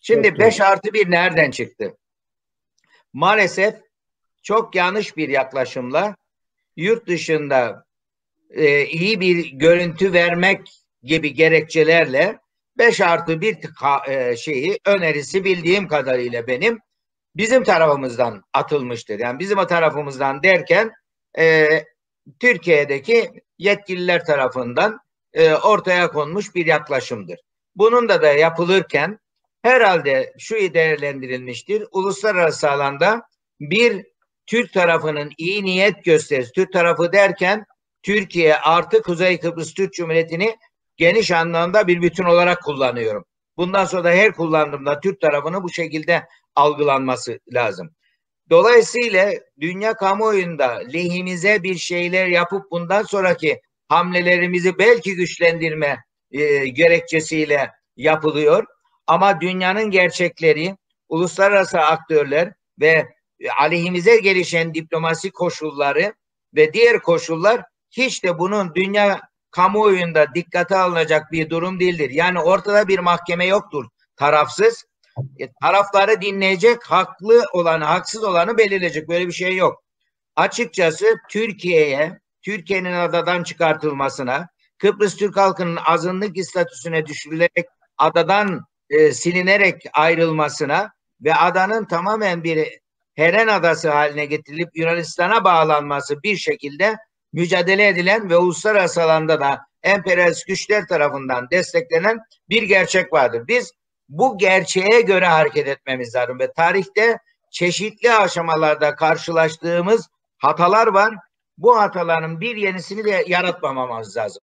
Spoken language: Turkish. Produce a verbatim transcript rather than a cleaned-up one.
Çok Şimdi doğru. beş artı bir nereden çıktı? Maalesef çok yanlış bir yaklaşımla yurt dışında e, iyi bir görüntü vermek gibi gerekçelerle beş artı bir e, şeyi önerisi bildiğim kadarıyla benim bizim tarafımızdan atılmıştır. Yani bizim o tarafımızdan derken e, Türkiye'deki yetkililer tarafından e, ortaya konmuş bir yaklaşımdır. Bunun da da yapılırken herhalde şu değerlendirilmiştir. Uluslararası alanda bir Türk tarafının iyi niyet gösterisi, Türk tarafı derken Türkiye artı Kuzey Kıbrıs Türk Cumhuriyeti'ni geniş anlamda bir bütün olarak kullanıyorum. Bundan sonra da her kullandığımda Türk tarafını bu şekilde algılanması lazım. Dolayısıyla dünya kamuoyunda lehimize bir şeyler yapıp bundan sonraki hamlelerimizi belki güçlendirme e, gerekçesiyle yapılıyor. Ama dünyanın gerçekleri, uluslararası aktörler ve aleyhimize gelişen diplomasi koşulları ve diğer koşullar hiç de bunun dünya kamuoyunda dikkate alınacak bir durum değildir. Yani ortada bir mahkeme yoktur tarafsız. E, tarafları dinleyecek, haklı olanı, haksız olanı belirleyecek. Böyle bir şey yok. Açıkçası Türkiye'ye, Türkiye'nin adadan çıkartılmasına, Kıbrıs Türk halkının azınlık statüsüne düşürülerek adadan e, silinerek ayrılmasına ve adanın tamamen bir Heren adası haline getirilip Yunanistan'a bağlanması bir şekilde mücadele edilen ve uluslararası alanda da emperyalist güçler tarafından desteklenen bir gerçek vardır. Biz bu gerçeğe göre hareket etmemiz lazım ve tarihte çeşitli aşamalarda karşılaştığımız hatalar var. Bu hataların bir yenisini de yaratmamamız lazım.